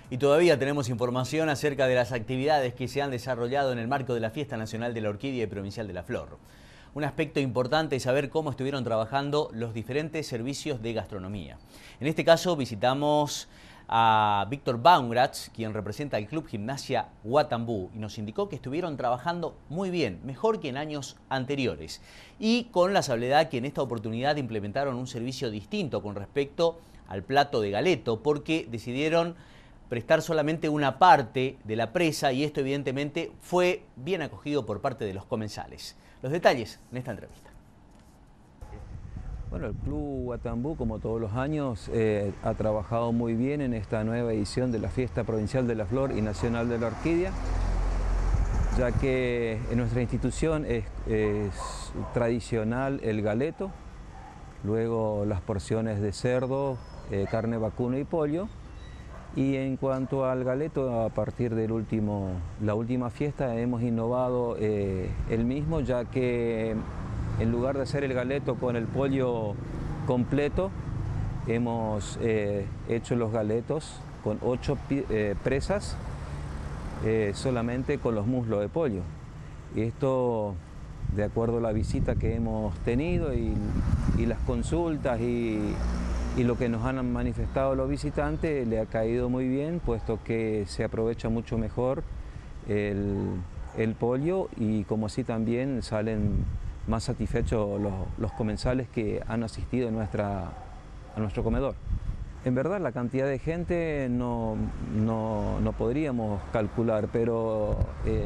Y todavía tenemos información acerca de las actividades que se han desarrollado en el marco de la Fiesta Nacional de la Orquídea y Provincial de la Flor. Un aspecto importante es saber cómo estuvieron trabajando los diferentes servicios de gastronomía. En este caso visitamos a Víctor Baumgratz, quien representa al Club Gimnasia Guatambú, y nos indicó que estuvieron trabajando muy bien, mejor que en años anteriores, y con la salvedad que en esta oportunidad implementaron un servicio distinto con respecto al plato de galeto, porque decidieron prestar solamente una parte de la presa y esto evidentemente fue bien acogido por parte de los comensales. Los detalles en esta entrevista. Bueno, el Club Guatambú, como todos los años, ha trabajado muy bien en esta nueva edición de la Fiesta Provincial de la Flor y Nacional de la Orquídea, ya que en nuestra institución es tradicional el galeto, luego las porciones de cerdo, carne vacuno y pollo. Y en cuanto al galeto, a partir de la última fiesta hemos innovado el mismo, ya que en lugar de hacer el galeto con el pollo completo, hemos hecho los galetos con 8 presas, solamente con los muslos de pollo. Y esto, de acuerdo a la visita que hemos tenido y las consultas y lo que nos han manifestado los visitantes, le ha caído muy bien, puesto que se aprovecha mucho mejor el pollo y como así también salen más satisfechos los comensales que han asistido a nuestro comedor. En verdad la cantidad de gente no podríamos calcular, pero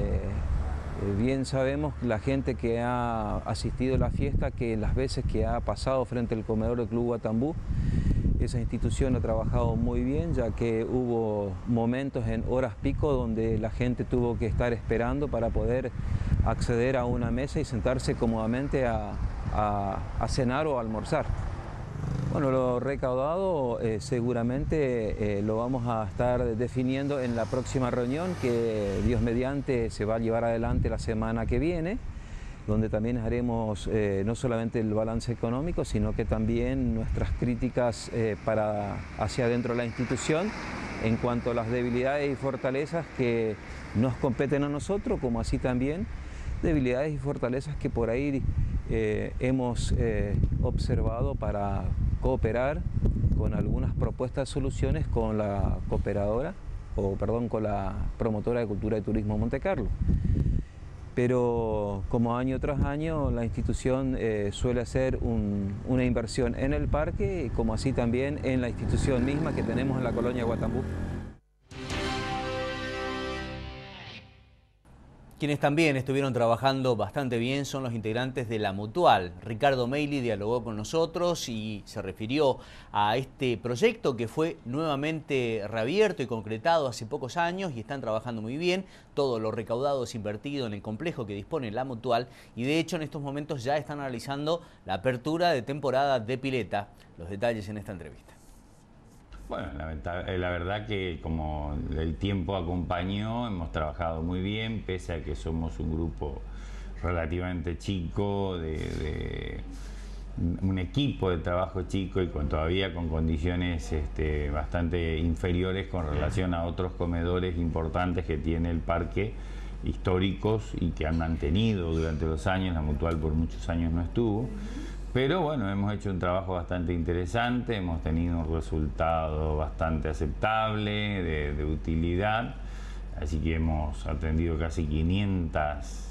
bien sabemos la gente que ha asistido a la fiesta, que las veces que ha pasado frente al comedor del Club Guatambú, esa institución ha trabajado muy bien, ya que hubo momentos en horas pico donde la gente tuvo que estar esperando para poder acceder a una mesa y sentarse cómodamente a cenar o a almorzar. Bueno, lo recaudado seguramente lo vamos a estar definiendo en la próxima reunión que Dios mediante se va a llevar adelante la semana que viene, donde también haremos no solamente el balance económico, sino que también nuestras críticas hacia adentro de la institución en cuanto a las debilidades y fortalezas que nos competen a nosotros, como así también debilidades y fortalezas que por ahí hemos observado para cooperar con algunas propuestas de soluciones con la con la promotora de Cultura y Turismo Montecarlo. Pero como año tras año la institución suele hacer una inversión en el parque, como así también en la institución misma que tenemos en la colonia Guatambú. Quienes también estuvieron trabajando bastante bien son los integrantes de La Mutual. Ricardo Meili dialogó con nosotros y se refirió a este proyecto que fue nuevamente reabierto y concretado hace pocos años y están trabajando muy bien. Todo lo recaudado es invertido en el complejo que dispone La Mutual y de hecho en estos momentos ya están analizando la apertura de temporada de pileta. Los detalles en esta entrevista. Bueno, la verdad que como el tiempo acompañó, hemos trabajado muy bien, pese a que somos un grupo relativamente chico, de un equipo de trabajo chico y todavía con condiciones bastante inferiores con relación a otros comedores importantes que tiene el parque, históricos y que han mantenido durante los años. La Mutual por muchos años no estuvo. Pero bueno, hemos hecho un trabajo bastante interesante, hemos tenido un resultado bastante aceptable, de utilidad, así que hemos atendido casi 500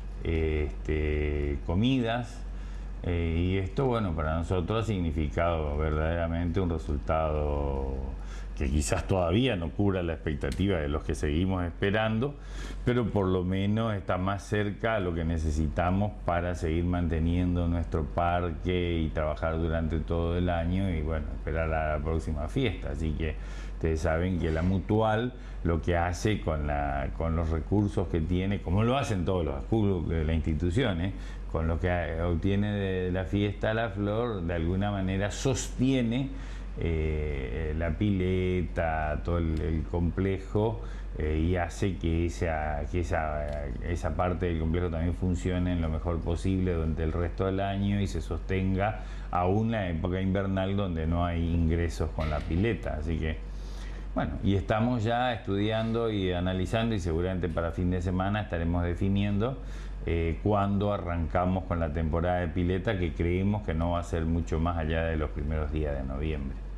comidas y esto, bueno, para nosotros ha significado verdaderamente un resultado que quizás todavía no cubra la expectativa de los que seguimos esperando, pero por lo menos está más cerca a lo que necesitamos para seguir manteniendo nuestro parque y trabajar durante todo el año y bueno, esperar a la próxima fiesta. Así que ustedes saben que la Mutual lo que hace con los recursos que tiene, como lo hacen todos los clubes de la institución, con lo que obtiene de la fiesta La Flor, de alguna manera sostiene la pileta, todo el complejo y hace que esa parte del complejo también funcione en lo mejor posible durante el resto del año y se sostenga aún en la época invernal donde no hay ingresos con la pileta. Así que Bueno, y estamos ya estudiando y analizando, y seguramente para fin de semana estaremos definiendo cuándo arrancamos con la temporada de pileta, que creemos que no va a ser mucho más allá de los primeros días de noviembre.